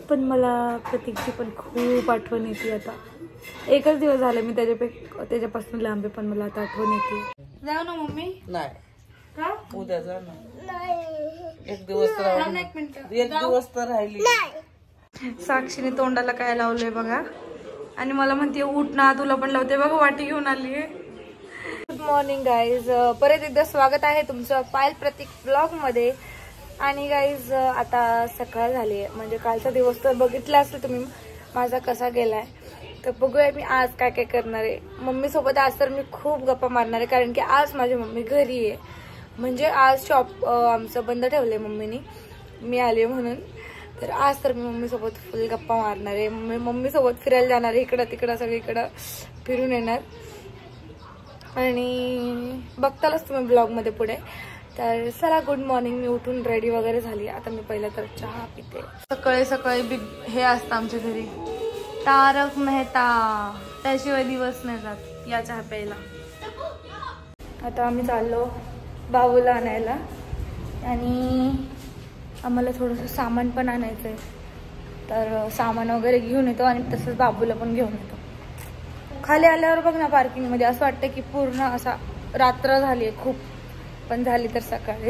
पण मला प्रतीकची पण खूप आठवण येते आता. एकच दिवस झाले मी त्याच्यापासून लांबे, पण मला आता आठवण येते. जाऊ ना मम्मी? नाही का? उद्या जा ना. एक दिवस तर राहिली. साक्षीने तोंडाला काय लावलंय बघा, आणि मला म्हणते उठ ना, तुला पण लावते बघा, वाटी घेऊन आली. गुड मॉर्निंग गाईज, परत एकदा स्वागत आहे तुमचं पायल प्रतीक ब्लॉग मध्ये. आणि गाईज आता सकाळ झाली आहे, म्हणजे कालचा दिवस तर बघितला असेल तुम्ही माझा कसा गेलाय. तर बघूया मी आज काय काय करणार आहे. मम्मी सोबत आज तर मी खूप गप्पा मारणार आहे, कारण की आज माझी मम्मी घरी आहे. म्हणजे आज शॉप आमचं बंद ठेवलंय मम्मीनी, मी आले म्हणून. तर आज तर मी मम्मी सोबत फुल गप्पा मारणार आहे. मम्मी सोबत फिरायला जाणार आहे, इकडं तिकडं सगळीकडं फिरून येणार. आणि बघतालच तुम्ही ब्लॉग मध्ये पुढे. तर चला, गुड मॉर्निंग. मी उठून रेडी वगैरे झाली. आता मी पहिलं तर चहा पिते. सकाळी सकाळी हे असतं आमच्या घरी, तारक मेहता, त्याशिवाय दिवस नाही जात या चहा प्यायला. आता आम्ही चाललो बाबूला आणायला, आणि आम्हाला थोडंसं सामान पण आणायचं आहे. तर सामान वगैरे घेऊन येतो, आणि तसंच बाबूला पण घेऊन येतो. खाली आल्यावर बघ ना पार्किंगमध्ये असं वाटतं की पूर्ण असा रात्र झाली आहे खूप, पण झाली तर सकाळी.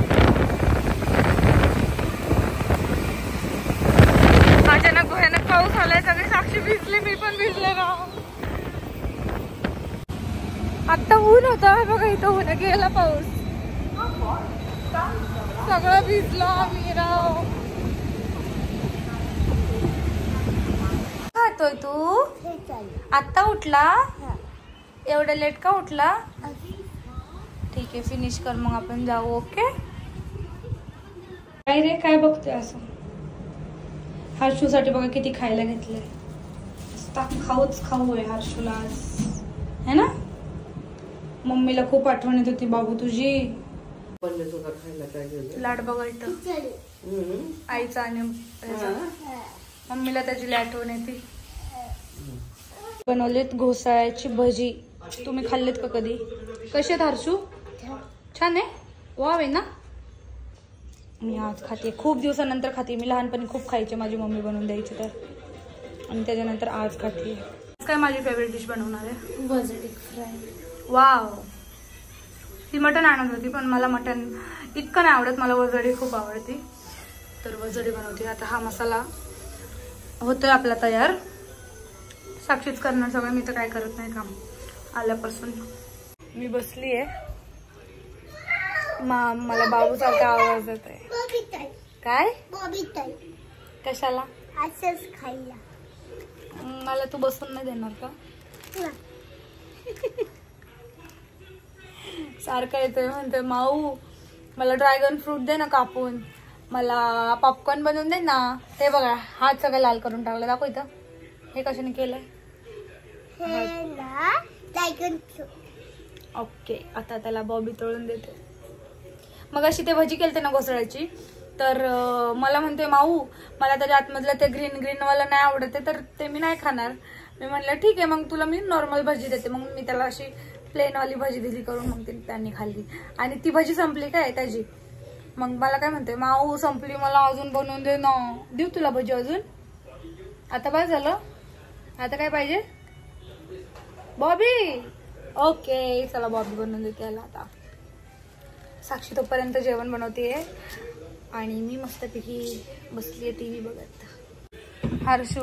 अचानक भयानक पाऊस आलाय, सगळे साक्षी भिजले, मी पण भिजले राव. आता ऊन होता बघा, इथं ऊन गेला पाऊस, सगळं भिजलो आम्ही राव. खातोय तू? आत्ता उठला? एवढं लेट का उठला? ठीक आहे, फिनिश कर मग आपण जाऊ. ओके. काय रे, काय बघतोय असं? हर्षूसाठी बघा किती खायला घेतलंय. खाऊच खाऊ आहे हर्षूला आज, है ना? मम्मीला खूप आठवण येत होती बाबू तुझी. लाड बघा इथं आईचा, आणि मम्मीला त्याची आठवण येते. बनवलीत घोसाळ्याची भजी. तुम्ही खाल्लीत का कधी? कशी आहेत हर्षू? छान आहे, वाव आहे ना. मी आज खाते, खूप दिवसानंतर खाते. मी लहानपणी खूप खायचे, माझी मम्मी बनवून द्यायची तर, आणि त्याच्यानंतर आज खाते. काय माझी फेवरेट डिश बनवणार आहे? वजडी फ्राय. वाव. ती मटण आणत होती, पण मला मटण इतकं नाही आवडत, मला वजडी खूप आवडते. तर वजडी बनवते. आता हा मसाला होतोय आपला तयार. साक्षीच करणार सगळं, मी तर काय करत नाही काम आल्यापासून. मी बसली आहे, मला बाबूसारखा आवाज येत आहे. काय? कशाला? असंच खायला. मला तू बसून नाही देणार का? सारखं येतोय, म्हणतोय माऊ मला ड्रॅगन फ्रूट दे ना कापून, मला पॉपकॉर्न बनवून दे ना. ते बघा, हात सगळं लाल करून टाकला. दाखव इथं, हे कशाने केलंय? ओके, आता त्याला बॉबी तळून देते. मग अशी ते भजी केलते ना घोसाळ्याची, तर मला म्हणते माऊ मला त्याच्या आतमधलं ते ग्रीन वाला नाही आवडत आहे, तर ते मी नाही खाणार. मी म्हणलं ठीक आहे, मग तुला मी नॉर्मल भजी देते. मग मी त्याला अशी प्लेन वाली भजी दिली करून, मग त्यांनी खाल्ली. आणि ती भजी संपली काय त्याची. मग मला काय म्हणते, माऊ संपली, मला अजून बनवून दे ना. देऊ तुला भजी अजून? आता बस झालं, आता काय पाहिजे? बॉबी. ओके, चला बॉबी बनवून देते याला. आता साक्षी तोपर्यंत जेवण बनवते, आणि मी मस्तपैकी बसलीये टीव्ही बघत. हर्षू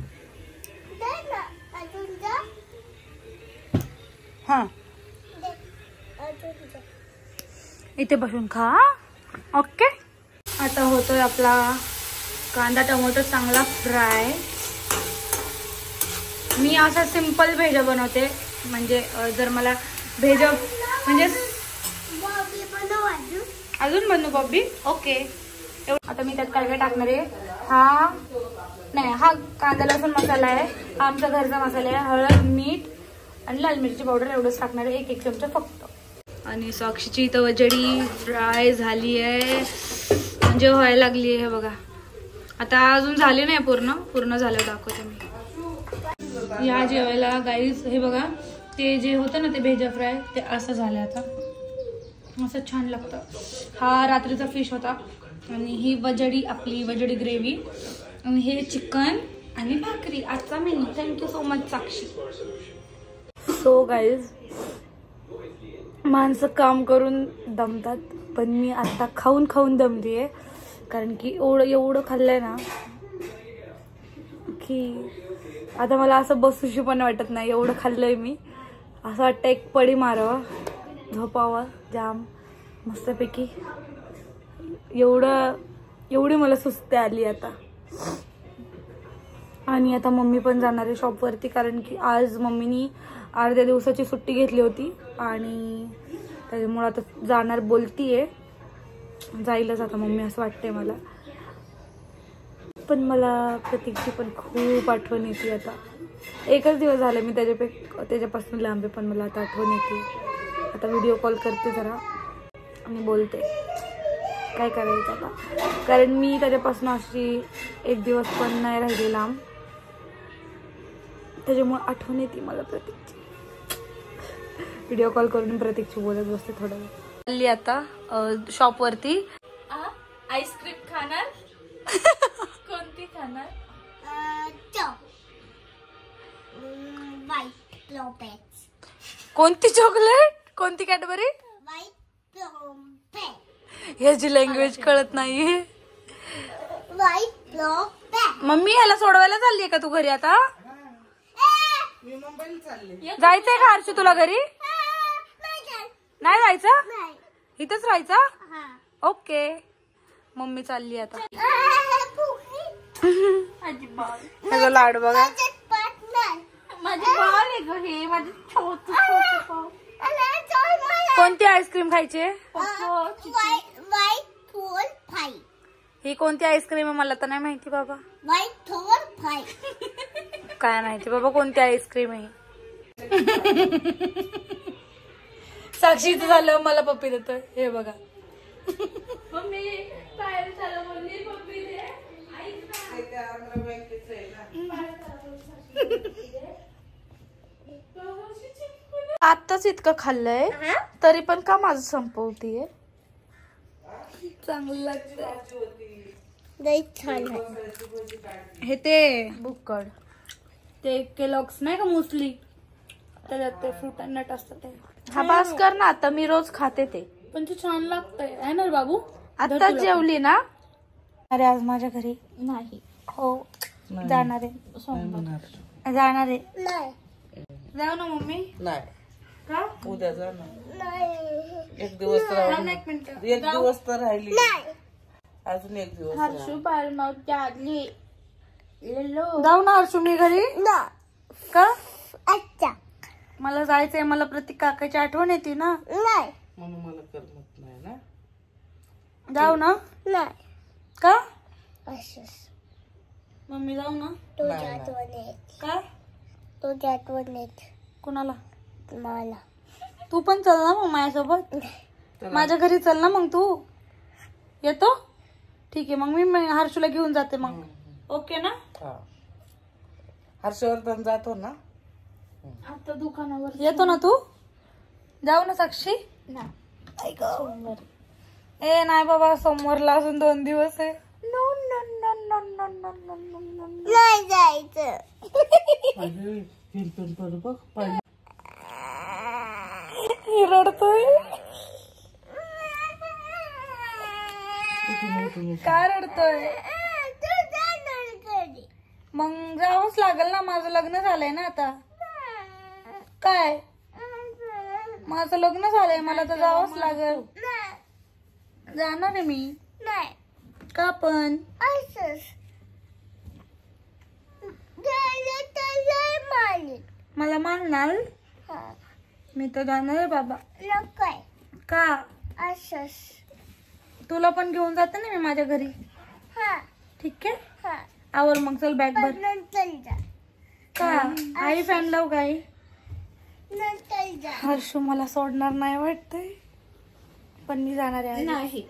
हा इथे बसून खा. ओके. आता होतोय आपला कांदा टोमॅटो चांगला फ्राय. मी असा सिंपल भेजा बनवते, म्हणजे जर मला भेजा म्हणजे अजून बनवू बॉबी. ओके. आता मी त्यात काय काय टाकणार आहे, हा कांदा लसूण मसाला आहे, हा आमचा घरचा मसाला आहे. हळद, मीठ आणि लाल मिरची पावडर एवढंच टाकणार आहे, एक चमचा फक्त. आणि साक्षीची इथं वजडी फ्राय झाली आहे, म्हणजे व्हायला लागली आहे बघा. आता अजून झाली नाही, पूर्ण झाल्यावर दाखवते मी. या जेवायला गाईस हे बघा, ते जे होतं ना ते भेजा फ्राय, ते असं झालं. आता असं छान लागतं. हा रात्रीचा फिश होता, आणि ही वजडी, आपली वजडी ग्रेव्ही. आणि हे चिकन आणि भाकरी आजचा menu. Thank you so much Sakshi. So guys, माणसं काम करून दमतात, पण मी आता खाऊन खाऊन दमलीये. कारण की एवढं खाल्लंय ना की आता मला असं बसूशी पण वाटत नाही. एवढं खाल्लंय मी, असं वाटतं एक पडी मारावं, झोपावं जाम मस्तपैकी. एवढी मला सुस्ती आली आता. आणि आता मम्मी पण जाणार आहे शॉपवरती, कारण की आज मम्मीनी अर्ध्या दिवसाची सुट्टी घेतली होती आणि त्याच्यामुळे आता जाणार बोलतीये. जाईलच आता मम्मी असं वाटतंय मला. पण मला प्रतीकची पण खूप आठवण येते. आता एकच दिवस झाला मी त्याच्यापासून लांब आहे, पण मला आता आठवण येते. आता व्हिडिओ कॉल करते जरा आणि बोलते काय करायचं आता. कारण मी त्याच्यापासून अशी एक दिवस पण नाही राहिली लांब, त्याच्यामुळे आठवण येते मला प्रतीकची. व्हिडिओ कॉल करून प्रतीकची बोलत बसते थोडं वेळ. आली आता शॉपवरती. आईस्क्रीम खाणार? कोणती खाणार? कोणती चॉकलेट? कोणती कॅडबरी? ह्याची लँग्वेज कळत नाहीये. मम्मी ह्याला सोडवायला चाललीये का तू घरी आता? जायचंय का हर्षू तुला घरी? नाही जायचं, इथंच राहायचं. ओके, मम्मी चालली आता. लाड बघा, माझी बाल आहे ग हे, माझे छोटे छोटे. कोणती आईस्क्रीम खायची? ही कोणती आईस्क्रीम आहे मला तर नाही माहिती बाबा. काय माहिती बाबा कोणती आईस्क्रीम आहे. साक्षीचं झालं मला पप्पी देतोय हे बघा. आताच इतकं खाल्लंय तरी पण का माझं संपवतीये. चांगलं लागतं हे ते बुक्कड, ते केलॉग्स नाही का मुसली, त्याच्यात ते फ्रूट अँड नट असतं ते. हा बास कर ना, आता मी रोज खाते ते. पण ते छान लागतंय आहे ना बाबू. आता जेवली ना? अरे आज माझ्या घरी नाही. हो जाणार आहे, जाणार आहे. जाऊ ना मम्मी? नाही, का? उद्या जाणार. एक दिवस तर राहिली, अजून एक दिवस. हर्षू जाऊ ना हर्षू मी घरी का? अच्छा मला जायचंय. मला प्रतीक काकाची आठवण येते ना, म्हणून मला करमत नाही ना. जाऊ ना? का? मम्मी जाऊ ना? का? कुणाला? मला. तू पण चल ना मग माझ्यासोबत. माझ्या घरी चल ना मग. तू येतो? ठीक आहे मग मी हर्षूला घेऊन जाते मग. ओके ना? हर्षवर्धन जातो ना आता दुकानावर. येतो ना तू? जाऊ ना साक्षी? सोमवार. ए नाही बाबा, सोमवारला अजून 2 दिवस आहे. नाही जायचं. रडतोय. काय रडतोय? मग जावंच लागेल ना, माझं लग्न झालंय ना आता. काय? माझं लग्न झालंय, मला तर जावंच लागेल. जाणार आहे मी. का पण? मला मानणार? मी तर जाणार आहे बाबा. का? तुला पण घेऊन जाते ना मी माझ्या घरी. ठीक आहे, आवर मग चल बॅग भर. का? आई फॅन लावू काय? हर्षू मला सोडणार नाही वाटतंय, पण मी जाणार आहे. नाही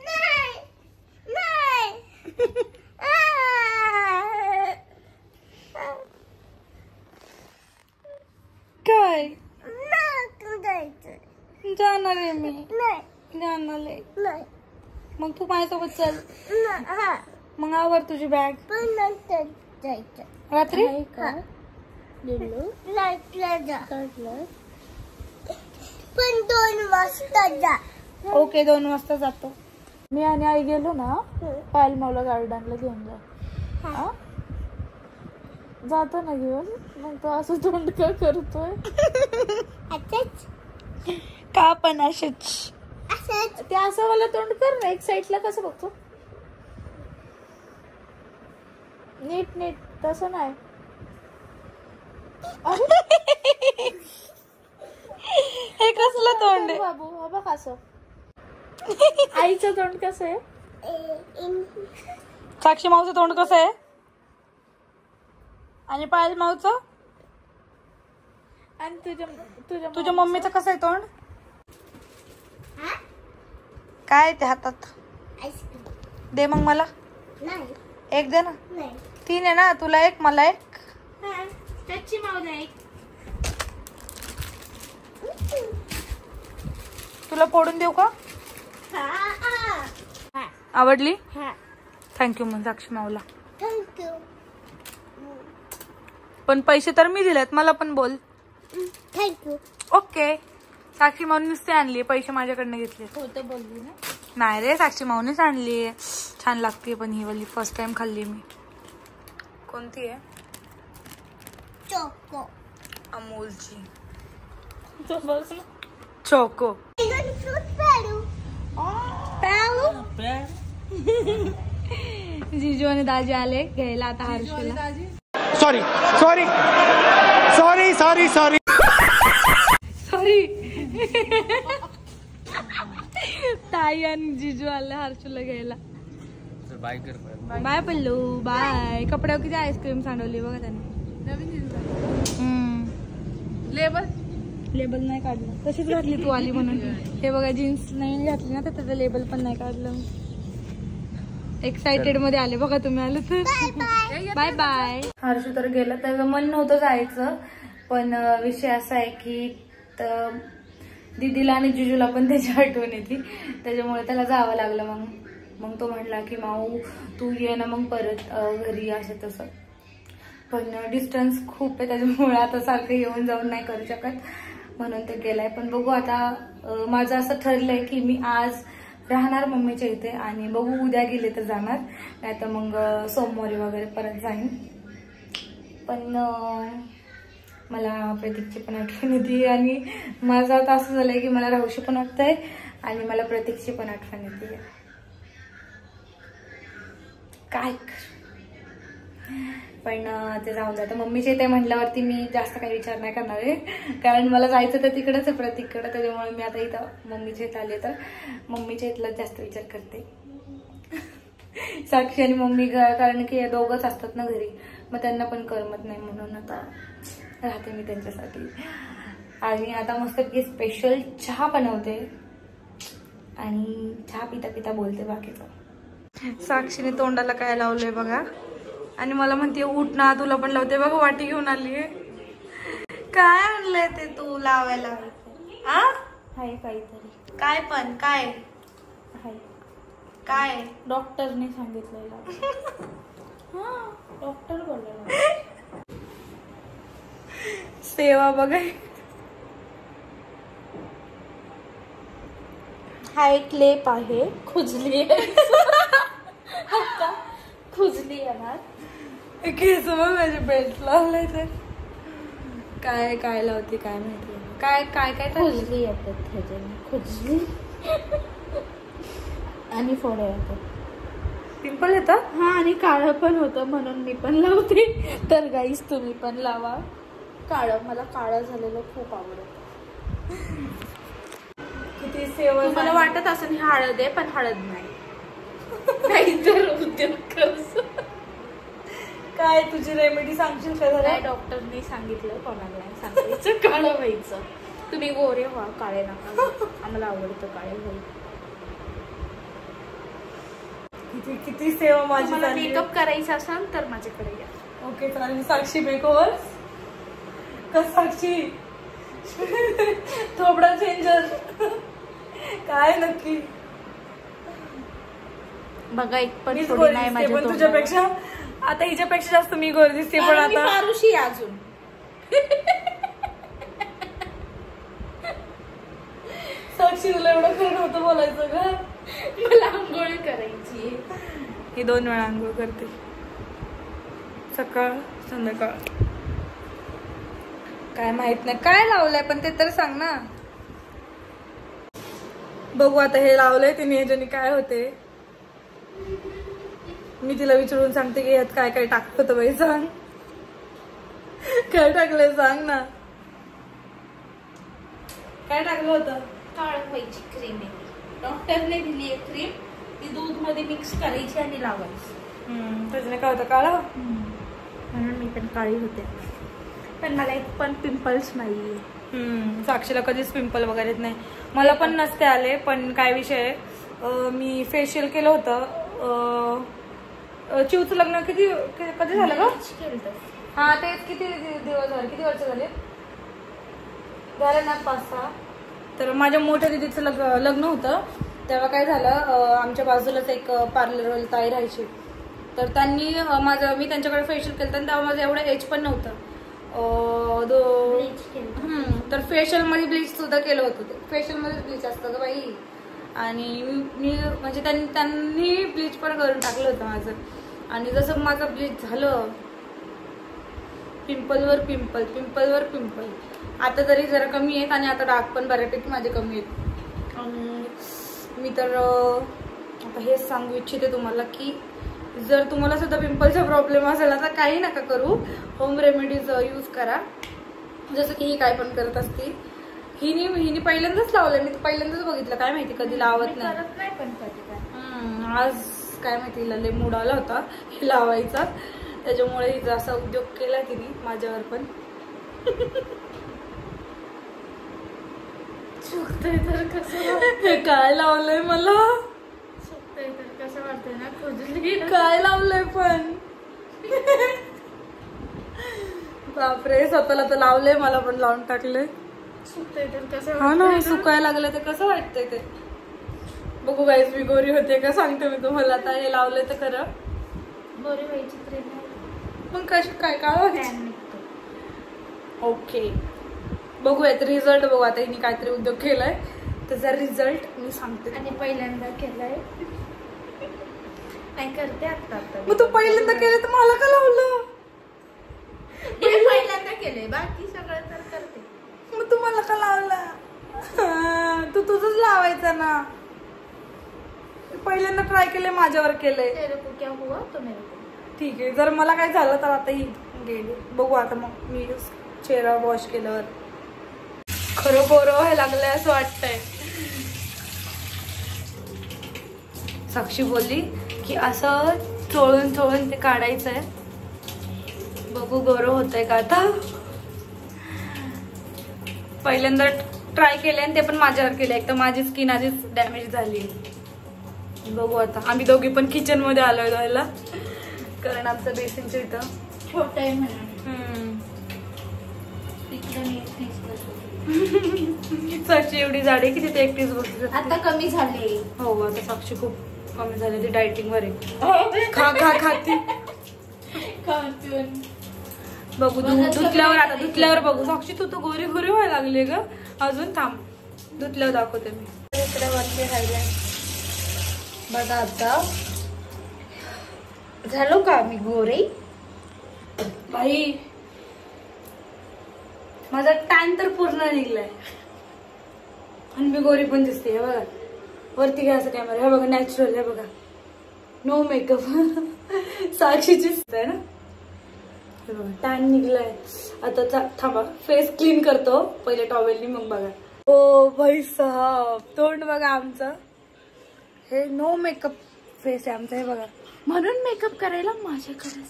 काय? जाणार आहे मी. जाणार आहे. मग तू माझ्यासोबत चल. मग आवर तुझी बॅग. रात्री पण 2 वाजता जा. ओके 2 वाजता जातो. मी आणि आई गेलो ना पायल मावला गार्डनला घेऊन जा. जातो ना घेऊन. मग तो असं तोंड का करतोय का पण असेच ते असं मला तोंड कर ना. एक साईडला कसं बघतो नीट नीट तसं नाही. हे कसलं तोंड आहे बाबू. बघ असं आईचं तोंड कसं आहे. साक्षी माऊचं तोंड कसं आहे आणि पायल माऊचं आणि तुझ्या मम्मीचं कसं आहे तोंड. काय ते हातात दे मग मला एक दे ना. 3 आहे ना तुला 1 मला 1. तुला फोडून देऊ का. आवडली थँक्यू मग साक्षी माऊला. थँक्यू. पण पैसे तर मी दिलेत. मला पण बोल. थँक्यू. ओके. साक्षी माऊनी नुसते आणली पैसे माझ्याकडनं घेतले. खोटं बोलली ना. नाही रे साक्षी माऊनीच आणली. छान लागते पण ही वाली फर्स्ट टाइम खाल्ली मी. कोणती आहे. चोको. अमूलची चोको. जीजू आणि दाजी आले घ्यायला आता हर्षला. Sorry sorry sorry sorry sorry sorry. ताई आणि जीजू आले हर्षला घ्यायला. Bye Pallu bye. कपड्यावर किती आईस्क्रीम सांडवली बघा त्यांनी. लेबल नाही काढलं. तशीच घातली तू आली म्हणून. हे बघा जीन्स नवीन घातली ना तर त्याचं लेबल पण नाही काढलं. एक्साइटेड मध्ये आले बघा तुम्ही. आले तर बाय बाय. हर्षू तर गेला. त्याचं मन नव्हतं जायचं पण विषय असा आहे की दीदीला आणि जिजूला पण त्याची आठवण येते त्याच्यामुळे त्याला जावं लागलं. मग तो म्हटला की माऊ तू ये ना मग परत घरी असं तसं. पण डिस्टन्स खूप आहे त्याच्यामुळे आता सारखं येऊन जाऊन नाही करू शकत म्हणून ते गेलाय. पण बघू आता माझं असं ठरलंय की मी आज राहणार मम्मीच्या इथे आणि बघू उद्या गेले तर जाणार नाही तर मग सोमवारी वगैरे परत जाईन. पण मला प्रतीकची पण आठवण येते आणि माझं आता असं झालंय की मला राहूशी पण वाटतंय आणि मला प्रतीकची पण आठवण येते. काय पण ते जाऊन जातं. मम्मीच्या इथे म्हटल्यावरती मी जास्त काही विचार नाही करणार आहे कारण मला जायचं तर तिकडेच आहे प्रतीककडे. त्याच्यामुळे मी आता इथं मम्मीच्या इथं आले तर मम्मीच्या इथला जास्त विचार करते. साक्षी आणि मम्मी कारण की दोघंच असतात ना घरी मग त्यांना पण करमत नाही म्हणून आता राहते मी त्यांच्यासाठी. आणि आता मस्त स्पेशल चहा बनवते आणि चहा पिता पिता बोलते बाकीचं. साक्षीने तोंडाला काय लावलंय बघा आणि मला म्हणते उठ ना तुला पण लावते. बघा वाटी घेऊन आली. काय आणलंय ते तू लावायला. हाय काहीतरी. काय पण काय हाय काय डॉक्टरने सांगितलेलं. डॉक्टर बोलला. सेवा बघा. हा एक लेप आहे. खुजली खुजली येणार. केस बघ माझे बेल्ट लावलंय तर काय काय लावते काय माहिती. काय काय काय खुजली येतात ह्याच्याने. खुजली आणि फोडे येतात. पिंपल येतात. हा आणि काळं पण होतं म्हणून मी पण लावते. तर गाईस तुम्ही पण लावा. काळं मला काळं झालेलं खूप आवडतं. किती सेवा. मला वाटत असं हळद आहे पण हळद नाही. काहीतर उद्योग करस. काय तुझी रेमेडी सांगशील का जरा. डॉक्टरने सांगितलं कोणाला नाही सांगायचं काळं व्हायचं. तुम्ही गोरे व्हा काळे नका. आम्हाला आवडतं काळे व्हायचं. किती किती सेवा माझी. मेकअप करायचा असेल तर माझ्याकडे या. ओके चालेल. साक्षी मेकओव्हर का साक्षी थोबडा चेंजर काय नक्की. बघा एक पण मीच थोडी गोरी नाही दिसते, माझ्या पण तोंडाला. तुझ्यापेक्षा आता हिच्यापेक्षा जास्त मी गोरी दिसते. पण मी आता फारुशी आहे अजून. साक्षी तुला एवढं खरं नव्हतं बोलायचं का? मला आंघोळ करायची. ही 2 वेळा आंघोळ करते, सकाळ संध्याकाळ. काय माहित नाही काय लावलंय पण ते तर सांग ना. बघू आता हे लावलंय तिने, याच्याने काय होते. मी तिला विचारून सांगते की यात काय काय टाकत होतं बाई, सांग काय टाकलंय सांग ना. काय टाकलं होतं? काळवायची क्रीम आहे. डॉक्टरने दिली आहे क्रीम, ती दूध मध्ये मिक्स करायची आणि लावायची. त्याच्याने काय होतं? काळं. म्हणून मी पण काळी होते, पण मला एक पण पिंपल्स नाहीये. साक्षीला कधीच पिंपल वगैरे येत नाही, मला पण नसते आले. पण काय विषय आहे, मी फेशियल केलं होतं. चिवचं लग्न कधी झालं का? हा ते किती दिवस झाले, किती वर्ष झाले ना? 5-6. तर माझ्या मोठ्या दिदीचं लग्न होतं. तेव्हा काय झालं, आमच्या बाजूलाच एक पार्लरवाली ताई राहायची. तर त्यांनी मी त्यांच्याकडे फेशियल केलं, तेव्हा माझं एवढं एज पण नव्हतं. तर फेशियल मध्ये ब्लीच सुद्धा केलं होतं. फेशियल मध्ये ब्लीच असतं ग बाई. आणि मी म्हणजे त्यांनी ब्लीच पण करून टाकलं होतं माझं. आणि जसं माझं ब्लीच झालं, पिंपलवर पिंपल. आता तरी जरा कमी आहेत आणि आता डाग पण बऱ्यापैकी माझे कमी आहेत. आणि मी तर आता हेच सांगू इच्छिते तुम्हाला की जर तुम्हाला सुद्धा पिंपलचा प्रॉब्लेम असेल तर काही नका करू, होम रेमेडीज यूज करा. जसं की ही काय पण करत असते. हिने पहिल्यांदाच लावलंय, मी पहिल्यांदाच बघितलं. काय माहिती कधी लावत नाही पण कधी काय. आज काय माहिती हिला लय मूड आला होता हे लावायचा, त्याच्यामुळे हिचा असा उद्योग केला तिने माझ्यावर पण. चुकतंय तर कसं काय लावलंय मला, चुकतंय तर कसं वाटतंय ना, खुजली काय लावलंय पण. बापरे, स्वतःला तर लावलंय, मला पण लावून टाकलंय. चुकतंय तर कसं हा ना, सुकायला लागलं तर कसं वाटतंय ते. बघू गाईस, मी गोरी होते का सांगते मी तुम्हाला. आता हे लावलंय तर खरं गोरी व्हायची क्रीम पण कशी काय टॅन निघतो. ओके, बघूयात रिझल्ट. बघू आता हिने काहीतरी उद्योग केलाय, त्याचा रिझल्ट मी सांगते. आणि पहिल्यांदा केलाय, नाही करते आता. मग तू पहिल्यांदा केलं तर मला का लावलं? पहिल्यांदा केलंय, बाकी सगळं तर करते. मग तू मला का लावला? तू तुझंच लावायचं ना. पहिल्यांदा ट्राय केलंय, माझ्यावर केलंय. तेरे को क्या हुआ तो मेरे को. ठीक आहे, जर मला काय झालं तर आता ही गेली. बघू आता मग मी चेहरा वॉश केल्यावर खरं गोरं व्हायला लागलंय असं वाटतंय. साक्षी बोलली की असं चोळून चोळून ते काढायचंय. बघू गोरं होतंय का आता. पहिल्यांदा ट्राय केले आणि ते पण माझ्यावर केले. एक तर माझी स्किन आधीच डॅमेज झाली. बघू आता. आम्ही दोघी पण किचन मध्ये आलोय जायला, कारण आमचं बेसिनच्या इथं छोटं आहे म्हणून. तिकडे मी एकटीच बसते. साक्षी एवढी जाडी की तिथे एकटीच बसते. आता कमी झाले. हो, आता साक्षी खूप कमी झाली. ती डायटिंग वर आहे. खा खाती. बघू धुतल्यावर, आता धुतल्यावर बघू. साक्षी तू तर गोरी गोरी व्हायला लागली ग. अजून थांब, धुतल्यावर दाखवते मी. इकडे वरती राहिलंय बघा. आता झालो का मी गोरी? बाई, माझा टॅन तर पूर्ण निघलाय आणि मी गोरी पण दिसते. हे बघा, वरती घ्या असं कॅमेरा. हे बघा, नॅचरल. हे बघा, नो मेकअप. साक्षीची आहे ना. हे बघा, टॅन निघलाय. आता थांबा, फेस क्लीन करतो पहिले टॉवेलनी, मग बघा. ओ भाई साहब, तोंड बघा आमचं. हे नो मेकअप फेस आहे आमचा. हे बघा, म्हणून मेकअप करायला माझ्याकडे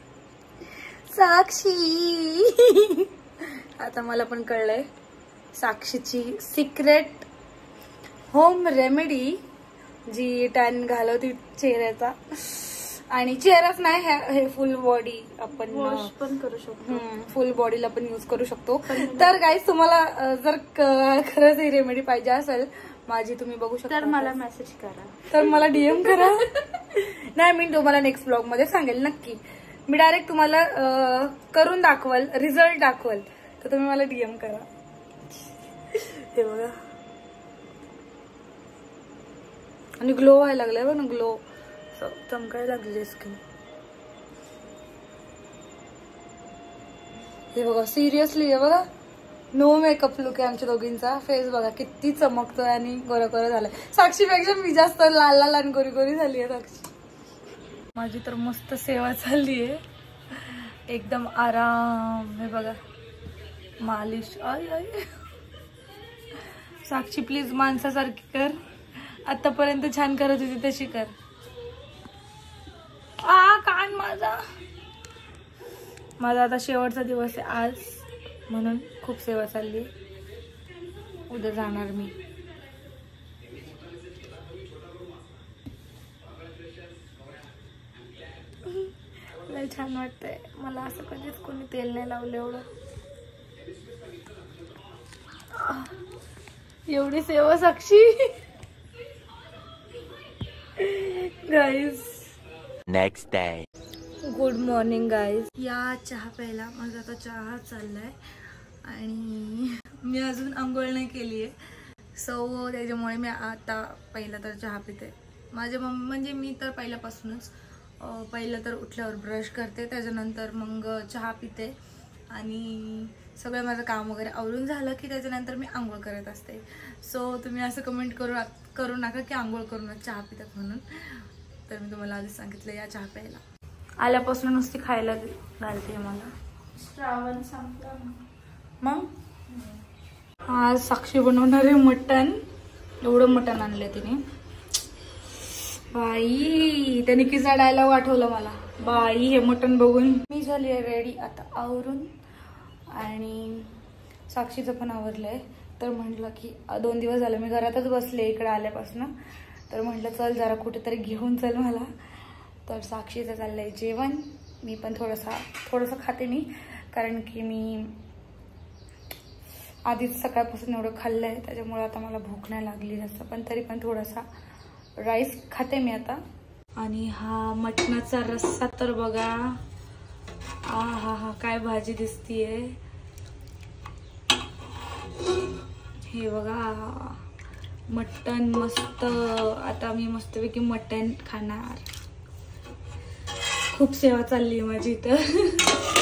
साक्षी. आता मला पण कळलंय साक्षीची सिक्रेट होम रेमेडी जी टॅन घालवती चेहऱ्याचा. आणि चेहराच नाही, हे फुल बॉडी आपण वॉश पण करू शकतो. फुल बॉडीला पण यूज करू शकतो. तर गाईज, तुम्हाला जर खरंच ही रेमेडी पाहिजे असेल, माझी तुम्ही बघू शकता. तर मला मेसेज करा. तर मला DM करा. नाही, मी तुम्हाला नेक्स्ट ब्लॉग मध्ये सांगेल नक्की. मी डायरेक्ट तुम्हाला करून दाखवल, रिझल्ट दाखवल, तर तुम्ही मला DM करा. हे बघा, आणि ग्लो व्हायला लागलाय बघ ना, ग्लो चमकायला लागली स्किन. हे बघा, सिरियसली हे बघा, नो मेकअप लुक आहे आमच्या दोघींचा. फेस बघा किती चमकतोय आणि गोरा गोरा झालाय. साक्षीपेक्षा मी जास्त लाल लाल आणि गोरी गोरी झाली आहे साक्षी. माझी तर मस्त सेवा चालली आहे, एकदम आराम. हे बघा, मालिश. आई आई, साक्षी प्लीज माणसासारखी कर, आतापर्यंत छान करत होती तशी कर. कान माझा आता शेवटचा दिवस आहे आज, म्हणून खूप सेवा चालली. उद्या जाणार मी. लय छान वाटतंय मला. असं कधीच कोणी तेल नाही लावलं एवढं. एवढी सेवा Sakshi. Guys, next day. Good morning guys. या चहा प्यायला. माझा आता चहा चाललाय आणि मी अजून आंघोळ नाही केली आहे. सो त्याच्यामुळे मी आता पहिला तर चहा पिते. माझ्या मम्मी म्हणजे मी तर पहिल्यापासूनच पहिलं तर उठल्यावर ब्रश करते, त्याच्यानंतर मग चहा पिते आणि सगळं माझं काम वगैरे आवरून झालं की त्याच्यानंतर मी आंघोळ करत असते. सो तुम्ही असं कमेंट करू नका की आंघोळ करूनच चहा पितात म्हणून. तर मी तुम्हाला आधीच सांगितलं या चहा प्यायला. आल्यापासून नुसती खायला घालते मला. श्रावण संपला मग आज साक्षी बनवणार आहे मटण. एवढं मटण आणलं तिने. बाई, त्याने किस्सा डायलॉग आठवलं मला. बाई, हे मटण बघून मी झाली आहे रेडी आता आवरून. आणि साक्षीचं पण आवरलंय. तर म्हटलं की 2 दिवस झाले मी घरातच बसले इकडे आल्यापासून. तर म्हटलं चल जरा कुठेतरी घेऊन चल मला. तर साक्षीचं चाललंय जेवण. मी पण थोडंसं खाते मी, कारण की मी आधीच सकाळपासून एवढं खाल्लंय, त्याच्यामुळे आता मला भूक नाही लागली जास्त. पण तरी पण थोडासा राईस खाते मी आता. आणि हा मटणाचा रस्सा तर बघा, हा काय भाजी दिसतीये. हे बघा, मटण मस्त. आता मी मस्तपैकी मटण खाणार. खूप सेवा चालली आहे माझी इथं.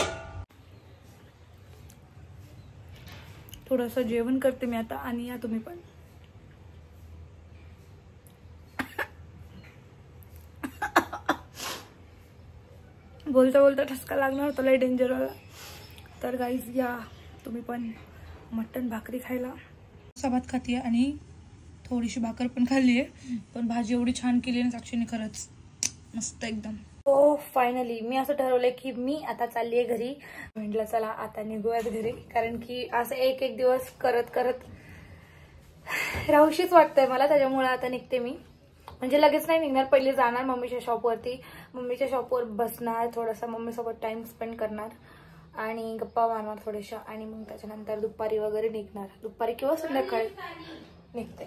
थोडंसं जेवण करते मी आता आणि या तुम्ही पण. बोलता बोलता ठसका लागणार होता लय डेंजरवाला. तर गाईज या तुम्ही पण मटण भाकरी खायला. भात खाते आणि थोडीशी भाकर पण खाल्ली आहे. पण भाजी एवढी छान केली ना साक्षीने, खरंच मस्त एकदम. हो फायनली मी असं ठरवलंय की मी आता चालली आहे घरी. म्हटलं चला आता निघूयात घरी, कारण की असं एक दिवस करत राहूशीच वाटतंय मला. त्याच्यामुळे आता निघते मी. म्हणजे लगेच नाही निघणार, पहिले जाणार मम्मीच्या शॉपवरती. मम्मीच्या शॉपवर बसणार, थोडासा मम्मीसोबत टाइम स्पेंड करणार आणि गप्पा मारणार थोड्याशा. आणि मग त्याच्यानंतर दुपारी वगैरे निघणार. दुपारी किंवा संध्याकाळी निघते.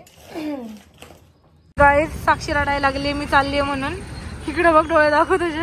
गाईज, साक्षी रडायला लागली मी चालली आहे म्हणून. इकडे बघ, डोळे दाखव तुझे.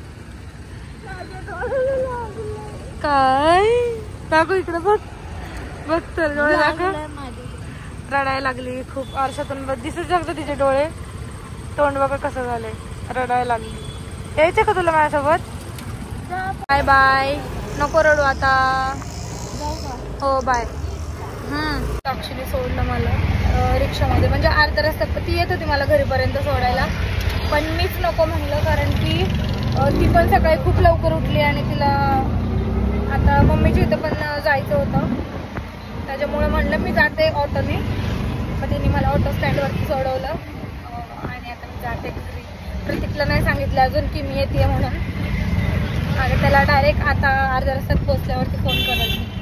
काय दाखव, इकडे बघ बघ तर डोळे दाखव. रडायला लागली खूप. आरशातून दिसू शकतं तिचे डोळे. तोंड बघा कसं झालंय, रडायला लागली. यायचं का तुला माझ्यासोबत? Bye bye. नको रडू आता. हो बाय. साक्षीने सोडलं मला रिक्षामध्ये, म्हणजे अर्ध्या रस्त्यात. ती येत होती मला घरीपर्यंत सोडायला, पण मीच नको म्हणलं, कारण की ती पण सकाळी खूप लवकर उठली आणि तिला आता मम्मीच्या इथं पण जायचं होतं. त्याच्यामुळे म्हणलं मी जाते ऑटोने. मग तिने मला ऑटो स्टँडवरती सोडवलं आणि आता मी जाते घरी. प्रतीकला नाही सांगितलं अजून की मी येते म्हणून, आणि त्याला डायरेक्ट आता अर्ध्या रस्त्यात पोहोचल्यावरती फोन करत.